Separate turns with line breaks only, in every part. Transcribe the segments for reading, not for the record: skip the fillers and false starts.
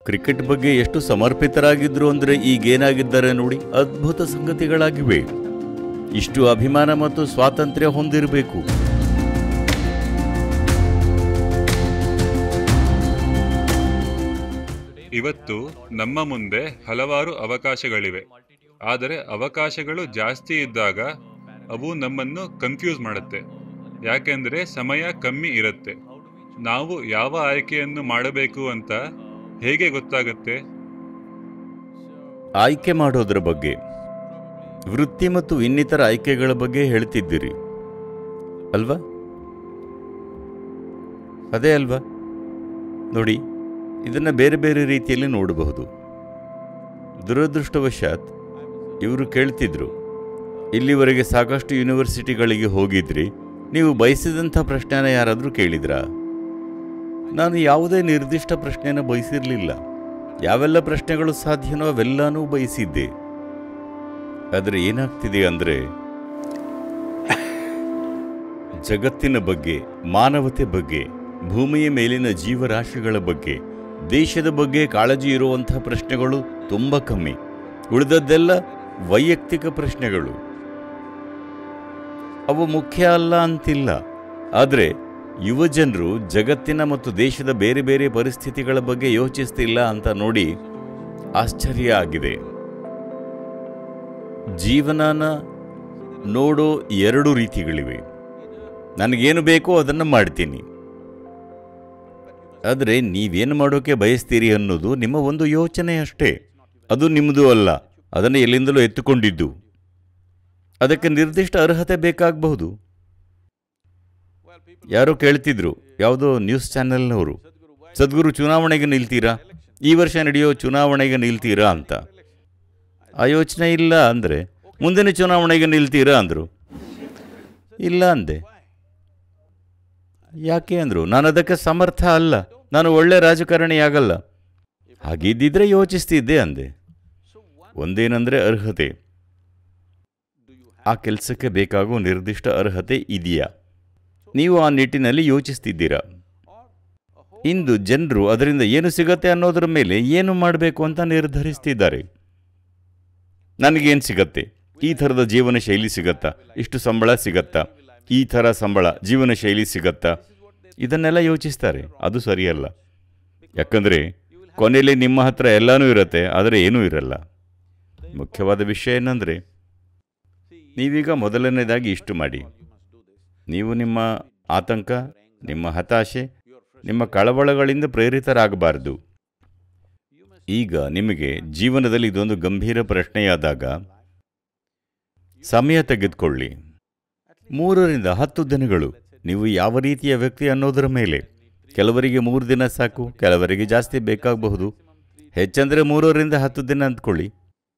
Cricket ಬಗ್ಗೆ ಎಷ್ಟು ಸಮರ್ಪಿತರಾಗಿದ್ರು ಅಂದರೆ ಈಗೇನಾಗಿದ್ದಾರೆ ನೋಡಿ, ಅದ್ಭುತ ಸಂಗತಿಗಳಾಗಿವೆ. ಇಷ್ಟು ಅಭಿಮಾನ ಮತ್ತು ಸ್ವಾತಂತ್ರ್ಯ ಹೊಂದಿರಬೇಕು.
ಇವತ್ತು ನಮ್ಮ ಮುಂದೆ ಹಲವಾರು ಅವಕಾಶಗಳಿವೆ. ಆದರೆ ಅವಕಾಶಗಳು ಜಾಸ್ತಿ ಇದ್ದಾಗ ಅವು ನಮ್ಮನ್ನು ಕನ್ಫ್ಯೂಸ್ ಮಾಡುತ್ತೆ. ಯಾಕೆಂದರೆ ಸಮಯ ಕಮ್ಮಿ ಇರುತ್ತೆ. ನಾವು ಯಾವ ಆಯ್ಕೆಯನ್ನು ಮಾಡಬೇಕು ಅಂತ ಹೇಗೆ ಗೊತ್ತಾಗತ್ತೆ?
ಆಯ್ಕೆ ಮಾಡೋದ್ರ ಬಗ್ಗೆ, ವೃತ್ತಿ ಮತ್ತು ಇನ್ನಿತರ ಆಯ್ಕೆಗಳ ಬಗ್ಗೆ ಹೇಳ್ತಿದ್ದೀರಿ ಅಲ್ವಾ? ಅದೇ ಅಲ್ವಾ? ನೋಡಿ, ಇದನ್ನು ಬೇರೆ ಬೇರೆ ರೀತಿಯಲ್ಲಿ ನೋಡಬಹುದು. ದುರದೃಷ್ಟವಶಾತ್ ಇವರು ಕೇಳ್ತಿದ್ರು, ಇಲ್ಲಿವರೆಗೆ ಸಾಕಷ್ಟು ಯೂನಿವರ್ಸಿಟಿಗಳಿಗೆ ಹೋಗಿದ್ರಿ, ನೀವು ಬಯಸಿದಂಥ ಪ್ರಶ್ನೆನ ಯಾರಾದರೂ ಕೇಳಿದ್ರಾ? ನಾನು ಯಾವುದೇ ನಿರ್ದಿಷ್ಟ ಪ್ರಶ್ನೆನ ಬಯಸಿರಲಿಲ್ಲ. ಯಾವೆಲ್ಲ ಪ್ರಶ್ನೆಗಳು ಸಾಧ್ಯನೋ ಅವೆಲ್ಲನೂ ಬಯಸಿದ್ದೆ. ಆದರೆ ಏನಾಗ್ತಿದೆ ಅಂದರೆ, ಜಗತ್ತಿನ ಬಗ್ಗೆ, ಮಾನವತೆ ಬಗ್ಗೆ, ಭೂಮಿಯ ಮೇಲಿನ ಜೀವರಾಶಿಗಳ ಬಗ್ಗೆ, ದೇಶದ ಬಗ್ಗೆ ಕಾಳಜಿ ಇರುವಂಥ ಪ್ರಶ್ನೆಗಳು ತುಂಬ ಕಮ್ಮಿ. ಉಳಿದದ್ದೆಲ್ಲ ವೈಯಕ್ತಿಕ ಪ್ರಶ್ನೆಗಳು. ಅವು ಮುಖ್ಯ ಅಲ್ಲ ಅಂತಿಲ್ಲ, ಆದರೆ ಯುವಜನರು ಜಗತ್ತಿನ ಮತ್ತು ದೇಶದ ಬೇರೆ ಬೇರೆ ಪರಿಸ್ಥಿತಿಗಳ ಬಗ್ಗೆ ಯೋಚಿಸ್ತಿಲ್ಲ ಅಂತ ನೋಡಿ ಆಶ್ಚರ್ಯ ಆಗಿದೆ. ಜೀವನನ ನೋಡೋ ಎರಡು ರೀತಿಗಳಿವೆ. ನನಗೇನು ಬೇಕೋ ಅದನ್ನು ಮಾಡ್ತೀನಿ, ಆದರೆ ನೀವೇನು ಮಾಡೋಕ್ಕೆ ಬಯಸ್ತೀರಿ ಅನ್ನೋದು ನಿಮ್ಮ ಒಂದು ಯೋಚನೆ ಅಷ್ಟೇ. ಅದು ನಿಮ್ಮದು ಅಲ್ಲ, ಅದನ್ನು ಎಲ್ಲಿಂದಲೂ ಎತ್ತುಕೊಂಡಿದ್ದು. ಅದಕ್ಕೆ ನಿರ್ದಿಷ್ಟ ಅರ್ಹತೆ ಬೇಕಾಗಬಹುದು. ಯಾರೋ ಕೇಳ್ತಿದ್ರು, ಯಾವುದೋ ನ್ಯೂಸ್ ಚಾನೆಲ್ನವರು, ಸದ್ಗುರು ಚುನಾವಣೆಗೆ ನಿಲ್ತೀರಾ, ಈ ವರ್ಷ ನಡೆಯೋ ಚುನಾವಣೆಗೆ ನಿಲ್ತೀರಾ ಅಂತ. ಆ ಯೋಚನೆ ಇಲ್ಲ ಅಂದರೆ ಮುಂದಿನ ಚುನಾವಣೆಗೆ ನಿಲ್ತೀರಾ ಅಂದರು. ಇಲ್ಲ ಅಂದೆ. ಯಾಕೆ ಅಂದರು? ನಾನು ಅದಕ್ಕೆ ಸಮರ್ಥ ಅಲ್ಲ, ನಾನು ಒಳ್ಳೆ ರಾಜಕಾರಣಿ ಆಗಲ್ಲ. ಹಾಗಿದ್ದಿದ್ರೆ ಯೋಚಿಸ್ತಿದ್ದೆ ಅಂದೆ. ಒಂದೇನೆಂದರೆ ಅರ್ಹತೆ. ಆ ಕೆಲಸಕ್ಕೆ ಬೇಕಾಗೋ ನಿರ್ದಿಷ್ಟ ಅರ್ಹತೆ ಇದೆಯಾ? ನೀವು ಆ ನಿಟ್ಟಿನಲ್ಲಿ ಯೋಚಿಸ್ತಿದ್ದೀರಾ? ಇಂದು ಜನರು ಅದರಿಂದ ಏನು ಸಿಗತ್ತೆ ಅನ್ನೋದ್ರ ಮೇಲೆ ಏನು ಮಾಡಬೇಕು ಅಂತ ನಿರ್ಧರಿಸ್ತಿದ್ದಾರೆ. ನನಗೇನು ಸಿಗತ್ತೆ? ಈ ಥರದ ಜೀವನ ಶೈಲಿ ಸಿಗತ್ತಾ? ಇಷ್ಟು ಸಂಬಳ ಸಿಗತ್ತಾ? ಈ ಥರ ಸಂಬಳ, ಜೀವನ ಶೈಲಿ ಸಿಗತ್ತಾ? ಇದನ್ನೆಲ್ಲ ಯೋಚಿಸ್ತಾರೆ. ಅದು ಸರಿಯಲ್ಲ. ಯಾಕಂದರೆ ಕೊನೆಯಲ್ಲಿ ನಿಮ್ಮ ಹತ್ರ ಎಲ್ಲನೂ ಇರುತ್ತೆ, ಆದರೆ ಏನೂ ಇರಲ್ಲ. ಮುಖ್ಯವಾದ ವಿಷಯ ಏನಂದರೆ, ನೀವೀಗ ಮೊದಲನೇದಾಗಿ ಇಷ್ಟು ಮಾಡಿ. ನೀವು ನಿಮ್ಮ ಆತಂಕ, ನಿಮ್ಮ ಹತಾಶೆ, ನಿಮ್ಮ ಕಳವಳಗಳಿಂದ ಪ್ರೇರಿತರಾಗಬಾರ್ದು. ಈಗ ನಿಮಗೆ ಜೀವನದಲ್ಲಿ ಇದೊಂದು ಗಂಭೀರ ಪ್ರಶ್ನೆಯಾದಾಗ ಸಮಯ ತೆಗೆದುಕೊಳ್ಳಿ. 3 ರಿಂದ 10 ದಿನಗಳು. ನೀವು ಯಾವ ರೀತಿಯ ವ್ಯಕ್ತಿ ಅನ್ನೋದರ ಮೇಲೆ. ಕೆಲವರಿಗೆ 3 ದಿನ ಸಾಕು, ಕೆಲವರಿಗೆ ಜಾಸ್ತಿ ಬೇಕಾಗಬಹುದು. ಹೆಚ್ಚಂದರೆ 3 ರಿಂದ 10 ದಿನ ಅಂದ್ಕೊಳ್ಳಿ.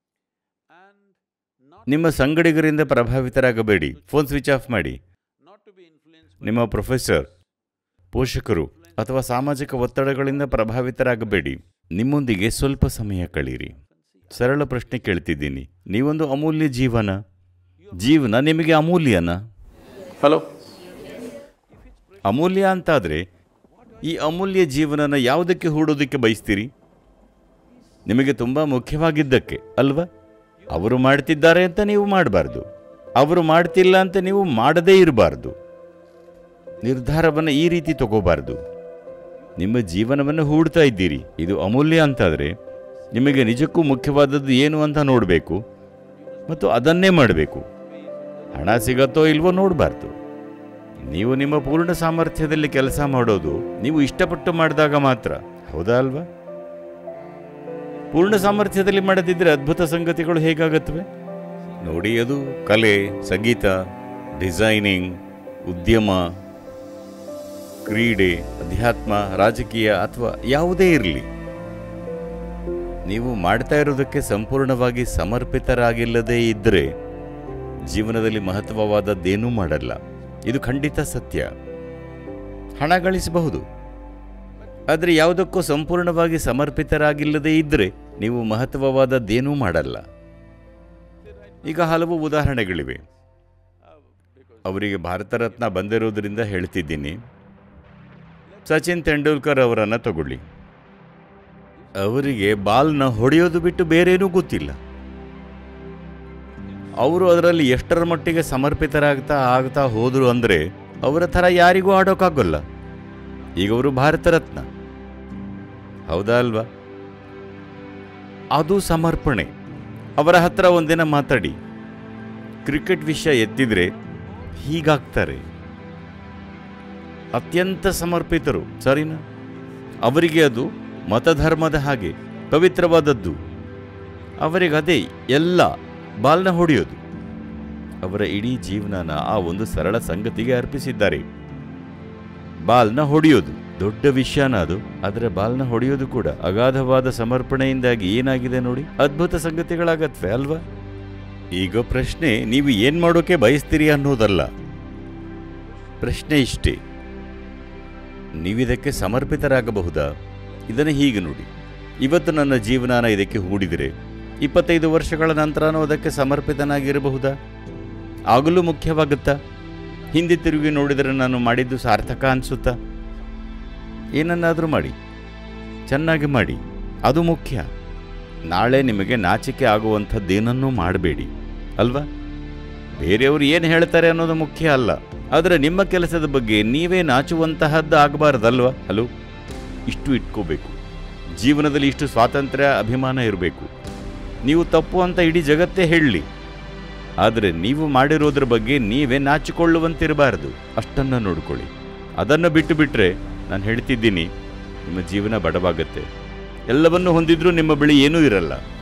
ನಿಮ್ಮ ಸಂಗಡಿಗರಿಂದ ಪ್ರಭಾವಿತರಾಗಬೇಡಿ. ಫೋನ್ ಸ್ವಿಚ್ ಆಫ್ ಮಾಡಿ. ನಿಮ್ಮ ಪ್ರೊಫೆಸರ್, ಪೋಷಕರು ಅಥವಾ ಸಾಮಾಜಿಕ ಒತ್ತಡಗಳಿಂದ ಪ್ರಭಾವಿತರಾಗಬೇಡಿ. ನಿಮ್ಮೊಂದಿಗೆ ಸ್ವಲ್ಪ ಸಮಯ ಕಳೀರಿ. ಸರಳ ಪ್ರಶ್ನೆ ಕೇಳ್ತಿದ್ದೀನಿ, ನೀವೊಂದು ಅಮೂಲ್ಯ ಜೀವನ ನಿಮಗೆ ಅಮೂಲ್ಯನಾ? ಹಲೋ, ಅಮೂಲ್ಯ ಅಂತಾದರೆ ಈ ಅಮೂಲ್ಯ ಜೀವನನ ಯಾವುದಕ್ಕೆ ಹೂಡೋದಕ್ಕೆ ಬಯಸ್ತೀರಿ? ನಿಮಗೆ ತುಂಬ ಮುಖ್ಯವಾಗಿದ್ದಕ್ಕೆ ಅಲ್ವಾ? ಅವರು ಮಾಡ್ತಿದ್ದಾರೆ ಅಂತ ನೀವು ಮಾಡಬಾರ್ದು, ಅವರು ಮಾಡ್ತಿಲ್ಲ ಅಂತ ನೀವು ಮಾಡದೇ ಇರಬಾರ್ದು. ನಿರ್ಧಾರವನ್ನು ಈ ರೀತಿ ತಗೋಬಾರ್ದು. ನಿಮ್ಮ ಜೀವನವನ್ನು ಹೂಡ್ತಾ ಇದ್ದೀರಿ, ಇದು ಅಮೂಲ್ಯ ಅಂತಾದರೆ ನಿಮಗೆ ನಿಜಕ್ಕೂ ಮುಖ್ಯವಾದದ್ದು ಏನು ಅಂತ ನೋಡಬೇಕು ಮತ್ತು ಅದನ್ನೇ ಮಾಡಬೇಕು. ಹಣ ಸಿಗತ್ತೋ ಇಲ್ವೋ ನೋಡಬಾರ್ದು. ನೀವು ನಿಮ್ಮ ಪೂರ್ಣ ಸಾಮರ್ಥ್ಯದಲ್ಲಿ ಕೆಲಸ ಮಾಡೋದು ನೀವು ಇಷ್ಟಪಟ್ಟು ಮಾಡಿದಾಗ ಮಾತ್ರ, ಹೌದಾ ಅಲ್ವಾ? ಪೂರ್ಣ ಸಾಮರ್ಥ್ಯದಲ್ಲಿ ಮಾಡದಿದ್ದರೆ ಅದ್ಭುತ ಸಂಗತಿಗಳು ಹೇಗಾಗತ್ವೆ ನೋಡಿ. ಅದು ಕಲೆ, ಸಂಗೀತ, ಡಿಸೈನಿಂಗ್, ಉದ್ಯಮ, ಕ್ರೀಡೆ, ಅಧ್ಯಾತ್ಮ, ರಾಜಕೀಯ ಅಥವಾ ಯಾವುದೇ ಇರಲಿ. ನೀವು ಮಾಡ್ತಾ ಇರೋದಕ್ಕೆ ಸಂಪೂರ್ಣವಾಗಿ ಸಮರ್ಪಿತರಾಗಿಲ್ಲದೇ ಇದ್ದರೆ ಜೀವನದಲ್ಲಿ ಮಹತ್ವವಾದದ್ದೇನೂ ಮಾಡಲ್ಲ. ಇದು ಖಂಡಿತ ಸತ್ಯ. ಹಣ ಗಳಿಸಬಹುದು, ಆದರೆ ಯಾವುದಕ್ಕೂ ಸಂಪೂರ್ಣವಾಗಿ ಸಮರ್ಪಿತರಾಗಿಲ್ಲದೇ ಇದ್ದರೆ ನೀವು ಮಹತ್ವವಾದದ್ದೇನೂ ಮಾಡಲ್ಲ. ಈಗ ಹಲವು ಉದಾಹರಣೆಗಳಿವೆ. ಅವರಿಗೆ ಭಾರತ ರತ್ನ ಬಂದಿರೋದ್ರಿಂದ ಹೇಳ್ತಿದ್ದೀನಿ. ಸಚಿನ್ ತೆಂಡೂಲ್ಕರ್ ಅವರನ್ನು ತಗೊಳ್ಳಿ. ಅವರಿಗೆ ಬಾಲ್ನ ಹೊಡೆಯೋದು ಬಿಟ್ಟು ಬೇರೇನೂ ಗೊತ್ತಿಲ್ಲ. ಅವರು ಅದರಲ್ಲಿ ಎಷ್ಟರ ಮಟ್ಟಿಗೆ ಸಮರ್ಪಿತರಾಗ್ತಾ ಹೋದರು ಅಂದರೆ ಅವರ ಥರ ಯಾರಿಗೂ ಆಡೋಕ್ಕಾಗಲ್ಲ. ಈಗ ಅವರು ಭಾರತ ರತ್ನ, ಹೌದಾ ಅಲ್ವಾ? ಅದು ಸಮರ್ಪಣೆ. ಅವರ ಹತ್ರ ಒಂದಿನ ಮಾತಾಡಿ, ಕ್ರಿಕೆಟ್ ವಿಷಯ ಎತ್ತಿದ್ರೆ ಹೀಗಾಗ್ತಾರೆ. ಅತ್ಯಂತ ಸಮರ್ಪಿತರು, ಸರಿನಾ? ಅವರಿಗೆ ಅದು ಮತಧರ್ಮದ ಹಾಗೆ ಪವಿತ್ರವಾದದ್ದು. ಅವರಿಗದೇ ಎಲ್ಲ, ಬಾಲ್ನ ಹೊಡೆಯೋದು. ಅವರ ಇಡೀ ಜೀವನನ ಆ ಒಂದು ಸರಳ ಸಂಗತಿಗೆ ಅರ್ಪಿಸಿದ್ದಾರೆ. ಬಾಲ್ನ ಹೊಡೆಯೋದು ದೊಡ್ಡ ವಿಷಯನ ಅದು, ಆದರೆ ಬಾಲ್ನ ಹೊಡೆಯೋದು ಕೂಡ ಅಗಾಧವಾದ ಸಮರ್ಪಣೆಯಿಂದಾಗಿ ಏನಾಗಿದೆ ನೋಡಿ, ಅದ್ಭುತ ಸಂಗತಿಗಳಾಗತ್ವೆ ಅಲ್ವಾ? ಈಗ ಪ್ರಶ್ನೆ, ನೀವು ಏನ್ ಮಾಡೋಕೆ ಬಯಸ್ತೀರಿ ಅನ್ನೋದಲ್ಲ. ಪ್ರಶ್ನೆ ಇಷ್ಟೇ, ನೀವಿದಕ್ಕೆ ಸಮರ್ಪಿತರಾಗಬಹುದಾ? ಇದನ್ನು ಹೀಗೆ ನೋಡಿ, ಇವತ್ತು ನನ್ನ ಜೀವನಾನ ಇದಕ್ಕೆ ಹೂಡಿದರೆ 25 ವರ್ಷಗಳ ನಂತರನೂ ಅದಕ್ಕೆ ಸಮರ್ಪಿತನಾಗಿರಬಹುದಾ? ಆಗಲೂ ಮುಖ್ಯವಾಗುತ್ತಾ? ಹಿಂದೆ ತಿರುಗಿ ನೋಡಿದರೆ ನಾನು ಮಾಡಿದ್ದು ಸಾರ್ಥಕ ಅನಿಸುತ್ತಾ? ಏನನ್ನಾದರೂ ಮಾಡಿ, ಚೆನ್ನಾಗಿ ಮಾಡಿ, ಅದು ಮುಖ್ಯ. ನಾಳೆ ನಿಮಗೆ ನಾಚಿಕೆ ಆಗುವಂಥದ್ದೇನನ್ನೂ ಮಾಡಬೇಡಿ ಅಲ್ವಾ? ಬೇರೆಯವರು ಏನು ಹೇಳ್ತಾರೆ ಅನ್ನೋದು ಮುಖ್ಯ ಅಲ್ಲ, ಆದರೆ ನಿಮ್ಮ ಕೆಲಸದ ಬಗ್ಗೆ ನೀವೇ ನಾಚುವಂತಹದ್ದು ಆಗಬಾರ್ದಲ್ವ? ಹಲೋ, ಇಷ್ಟು ಇಟ್ಕೋಬೇಕು. ಜೀವನದಲ್ಲಿ ಇಷ್ಟು ಸ್ವಾತಂತ್ರ್ಯ, ಅಭಿಮಾನ ಇರಬೇಕು. ನೀವು ತಪ್ಪು ಅಂತ ಇಡೀ ಜಗತ್ತೇ ಹೇಳಲಿ, ಆದರೆ ನೀವು ಮಾಡಿರೋದ್ರ ಬಗ್ಗೆ ನೀವೇ ನಾಚಿಕೊಳ್ಳುವಂತಿರಬಾರದು. ಅಷ್ಟನ್ನು ನೋಡ್ಕೊಳ್ಳಿ. ಅದನ್ನು ಬಿಟ್ಟು ಬಿಟ್ಟರೆ ನಾನು ಹೇಳ್ತಿದ್ದೀನಿ, ನಿಮ್ಮ ಜೀವನ ಬಡವಾಗತ್ತೆ. ಎಲ್ಲವನ್ನೂ ಹೊಂದಿದ್ರೂ ನಿಮ್ಮ ಬಳಿ ಏನೂ ಇರಲ್ಲ.